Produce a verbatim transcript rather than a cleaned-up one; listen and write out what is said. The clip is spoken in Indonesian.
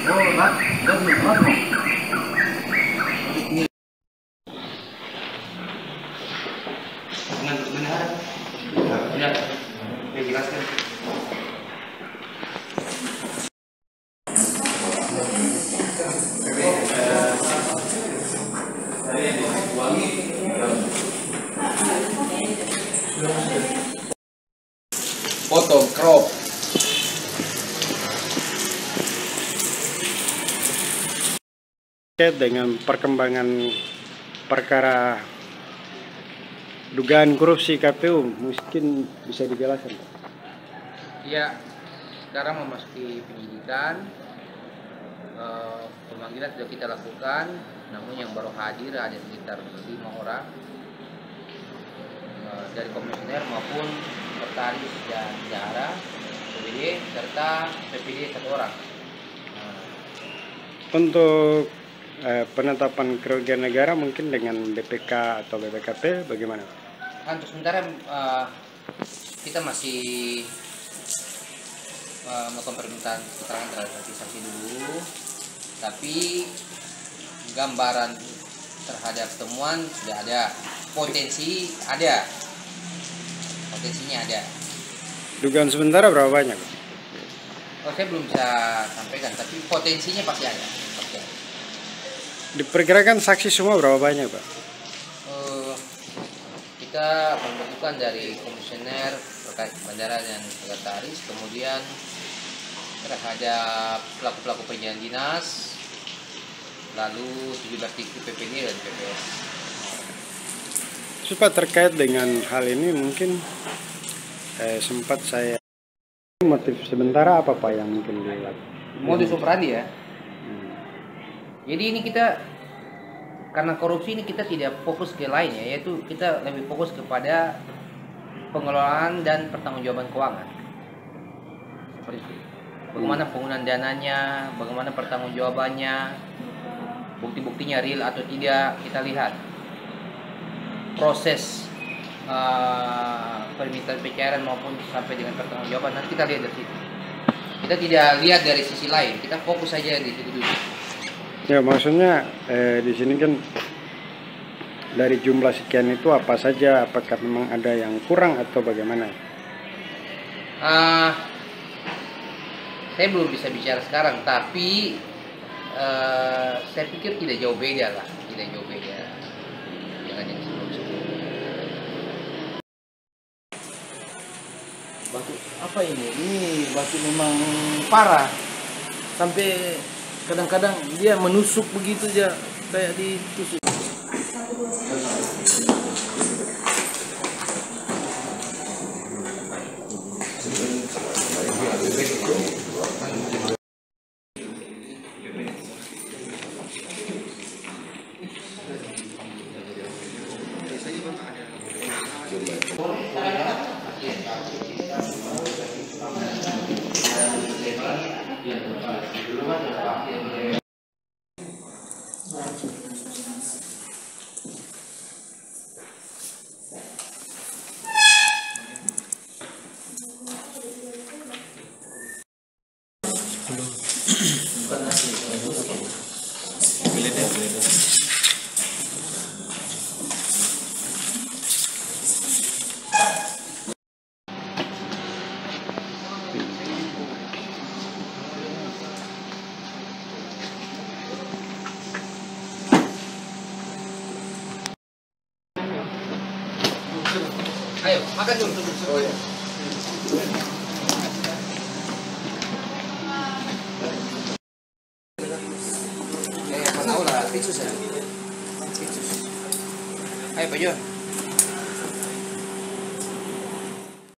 Dengan benar, benar, saya jelaskan. Foto crop. Terkait dengan perkembangan perkara dugaan korupsi K P U, mungkin bisa dijelaskan, Pak? Ya, sekarang memasuki penyidikan. E, pemanggilan sudah kita lakukan, namun yang baru hadir ada sekitar lima orang e, dari komisioner maupun sekretaris dan bendahara P B D serta P P D satu orang. Nah, untuk eh, penetapan kerugian negara mungkin dengan B P K atau B P K P bagaimana? Untuk sementara uh, kita masih uh, melakukan permintaan keterangan terhadap saksi-saksi dulu, tapi gambaran terhadap temuan sudah ada, potensi ada, potensinya ada. Dugaan sementara berapa banyak? Oh, saya belum bisa sampaikan, tapi potensinya pasti ada. Pasti ada. Diperkirakan saksi semua berapa banyak, Pak? Uh, kita membutuhkan dari komisioner terkait bandara dan sekretaris, kemudian terhadap pelaku-pelaku perjalanan dinas, lalu tujuh belas titik P P D dan P P S. Supaya terkait dengan hal ini mungkin eh, sempat saya motif sementara apa Pak yang mungkin dilakukan? Modus operandi ya. Jadi ini kita karena korupsi ini kita tidak fokus ke lain ya, yaitu kita lebih fokus kepada pengelolaan dan pertanggungjawaban keuangan. Seperti itu. Bagaimana penggunaan dananya, bagaimana pertanggungjawabannya, bukti-buktinya real atau tidak kita lihat. Proses uh, permintaan pencairan maupun sampai dengan pertanggungjawaban nanti kita lihat dari situ. Kita tidak lihat dari sisi lain, kita fokus saja di situ dulu. Ya, maksudnya eh, di sini kan dari jumlah sekian itu apa saja, apakah memang ada yang kurang atau bagaimana? Uh, saya belum bisa bicara sekarang, tapi uh, saya pikir tidak jauh beda lah, tidak jauh beda dengan yang sebelum-sebelumnya. Batu apa ini? Ini batu memang parah. Sampai kadang-kadang dia menusuk begitu aja, kayak ditusuk. Ayo, makan dulu. Oh, ya. Eh, apa tahu lah, tisus ya. Tisus. Ayo, Pak Jo.